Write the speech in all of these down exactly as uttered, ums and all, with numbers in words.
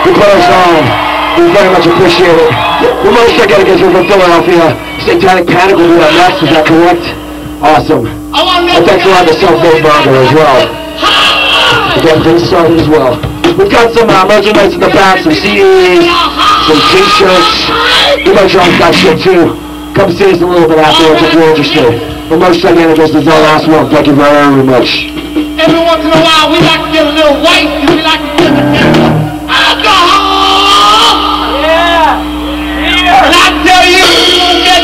We close on. We very much appreciate it. We're MOSE Giganticus from Philadelphia. Satanic Panic will be up next, is that correct? Awesome. And thanks a lot to Self-Made Burger as well. Again, things started as well. We've got some uh, merchandise in the back, some C Ds, some t-shirts. We might try that shit too. Come see us a little bit afterwards if you're interested. But MOSE Giganticus is our last one. Thank you very much. Every once in a while, we like to get a little white, and we like to get a little alcohol. Yeah. Yeah. And I tell you, you won't get.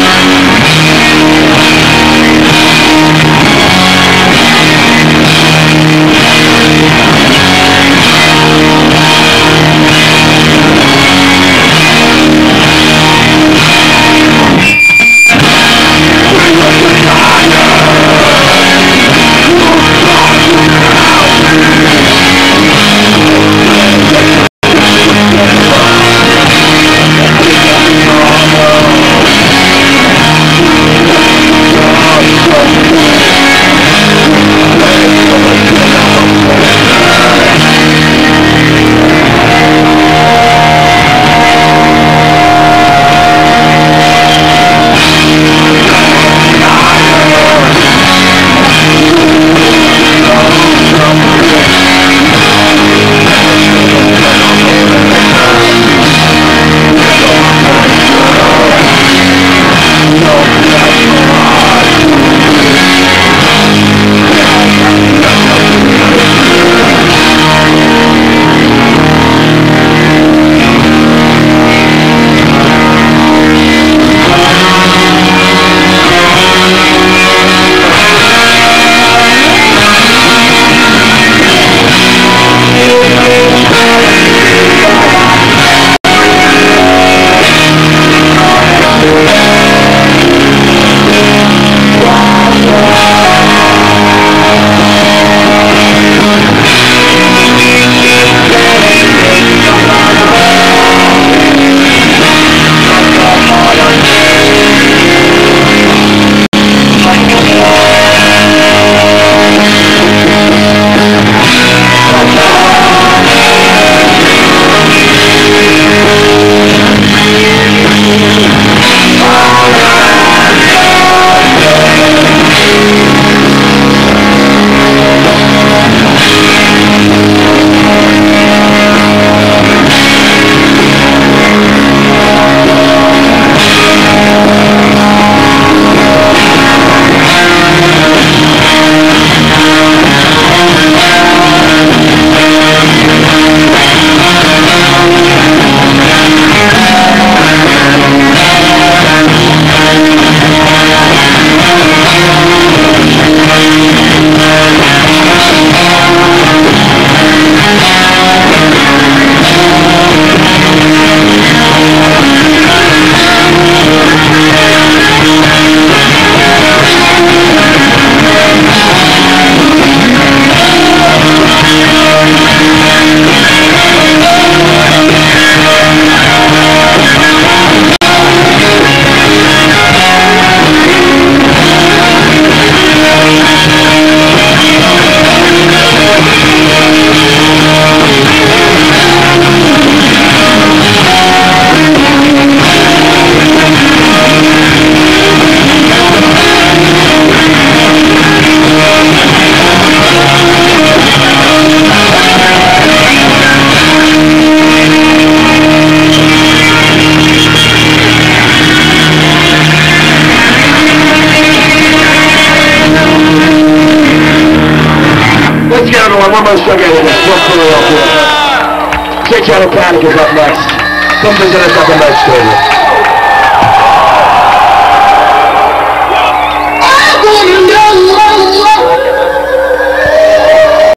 We're MOSE Giganticus from Philadelphia. Satanic Panic is up next. Come visit us at the MOSE Stadium.